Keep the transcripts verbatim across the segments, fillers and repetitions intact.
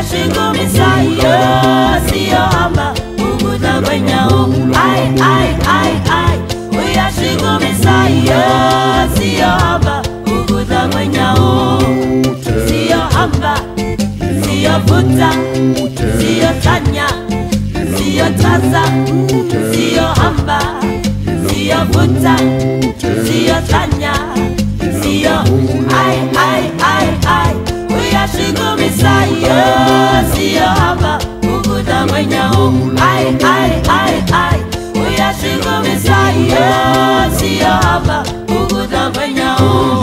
uyashigumisa yo siyo hamba ukuda kwenyao ai ai ai ai uyashigumisa yo siyo hamba ukuda kwenyao siyo hamba siyo vuta siyo tanya siyo taza siyo hamba siyo vuta siyo tanya siyo ai ai ai ai uyashigumisa yo siyo hamba ukuda kwenyao ai ai ai ai uyashigumisa yo siyo hamba ukuda kwenyao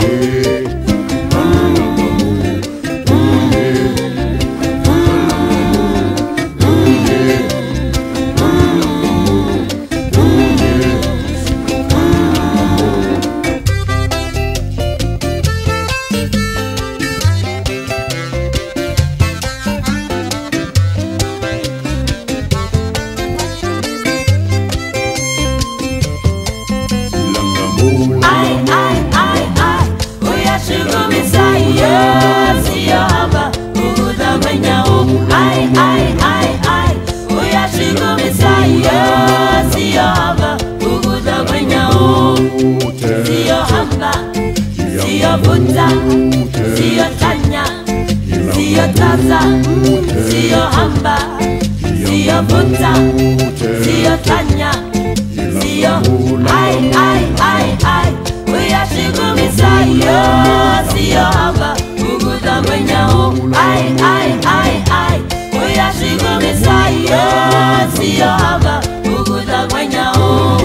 Vuta, siyo tanya, siyo taza, siyo hamba, siyo vuta, siyo tanya, siyo ai ai ai ai uyashigumisa yo siyo hamba ukuda kwenyao ai ai ai ai uyashigumisa yo siyo hamba ukuda kwenyao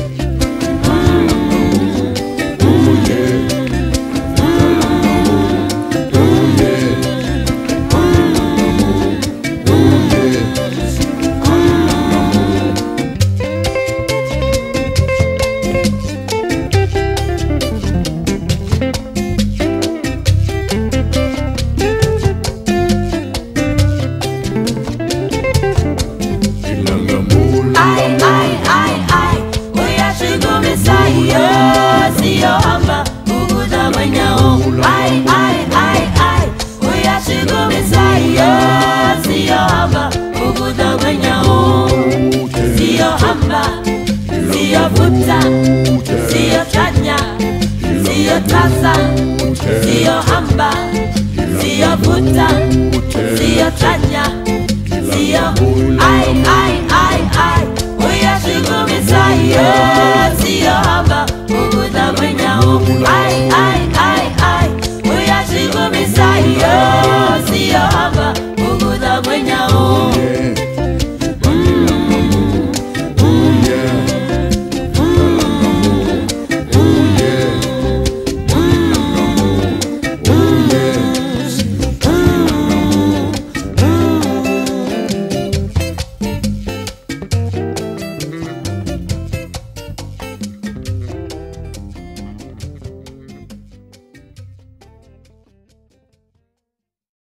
siyo tanya, siyo taza, siyo hamba, siyo vuta, siyo tanya, siyo ai ai ai ai uyashigumisa yo siyo hamba ukuda kwenyao ai ai ai ai uyashigumisa yo siyo hamba ukuda kwenyao